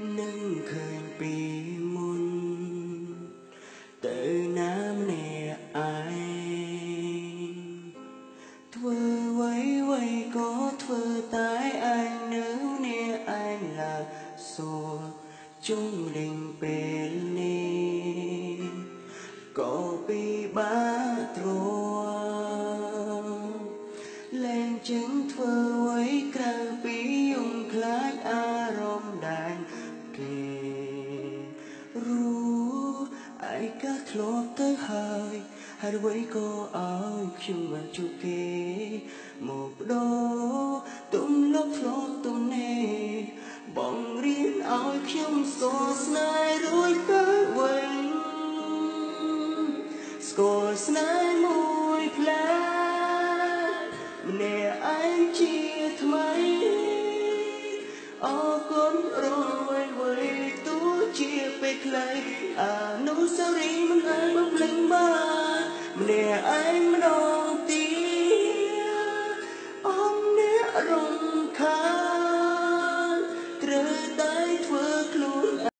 នឹងឃើញពីមុនទៅណាម្នាក់ឯងធ្វើអ្វីក៏ធ្វើតែឯងនៅអ្នកឯងឡើយសួរជុំលេងពេលនេះក៏ពីបាទ្រលែងចឹងធ្វើអ្វីក្រៅពីយំខ្លាចអារម្មណ៍ដែលគេรู้ឯកាធ្លាប់ទៅហើយហើយអ្វីក៏ឲ្យខ្ញុំមកជួបគេមកបដូរទំលប់ធ្លាប់ទំនេរបងរៀនឲ្យខ្ញុំស្គាល់ស្នេហ៍រួចទៅវិញស្គាល់ស្នេហ៍មួយផ្លែម្នាក់ឯងជាថ្មីអរគុណរងអ្វីទោះជាពេលខ្លីអនុស្សាវរីយ៍មិនអាចបំភ្លេចបានម្នាក់ឯងម្ដងទៀត